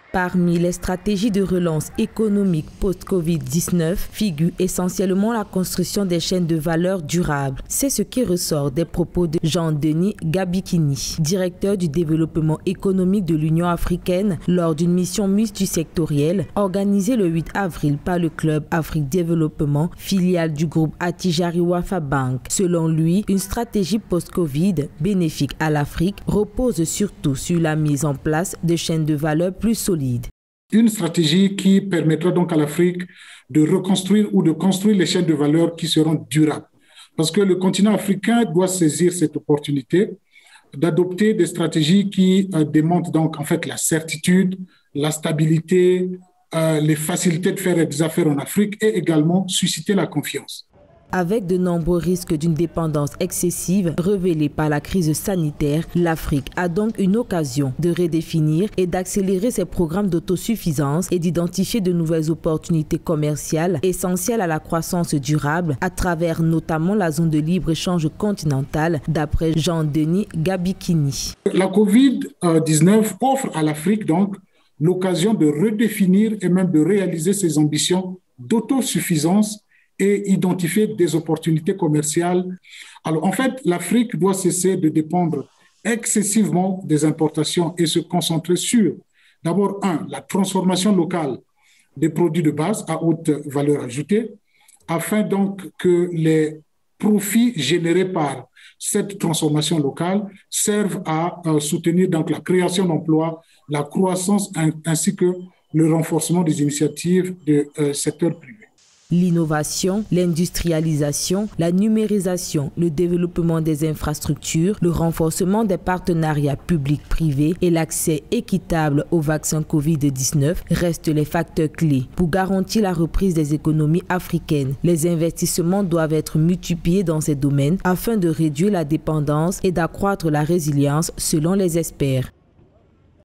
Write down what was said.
Parmi les stratégies de relance économique post-Covid-19 figure essentiellement la construction des chaînes de valeur durables. C'est ce qui ressort des propos de Jean-Denis Gabikini, directeur du développement économique de l'Union africaine, lors d'une mission multisectorielle organisée le 8 avril par le Club Afrique Développement, filiale du groupe Attijari Wafa Bank. Selon lui, une stratégie post-Covid bénéfique à l'Afrique repose surtout sur la mise en place de chaînes de valeur plus solides. Une stratégie qui permettra donc à l'Afrique de reconstruire ou de construire les chaînes de valeur qui seront durables. Parce que le continent africain doit saisir cette opportunité d'adopter des stratégies qui démontrent donc en fait la certitude, la stabilité, les facilités de faire des affaires en Afrique et également susciter la confiance. Avec de nombreux risques d'une dépendance excessive révélés par la crise sanitaire, l'Afrique a donc une occasion de redéfinir et d'accélérer ses programmes d'autosuffisance et d'identifier de nouvelles opportunités commerciales essentielles à la croissance durable à travers notamment la zone de libre-échange continentale, d'après Jean-Denis Gabikini. La Covid-19 offre à l'Afrique donc l'occasion de redéfinir et même de réaliser ses ambitions d'autosuffisance et identifier des opportunités commerciales. Alors, en fait, l'Afrique doit cesser de dépendre excessivement des importations et se concentrer sur, d'abord, la transformation locale des produits de base à haute valeur ajoutée, afin donc que les profits générés par cette transformation locale servent à soutenir donc la création d'emplois, la croissance ainsi que le renforcement des initiatives du secteur privé. L'innovation, l'industrialisation, la numérisation, le développement des infrastructures, le renforcement des partenariats publics-privés et l'accès équitable aux vaccins Covid-19 restent les facteurs clés pour garantir la reprise des économies africaines. Les investissements doivent être multipliés dans ces domaines afin de réduire la dépendance et d'accroître la résilience selon les experts.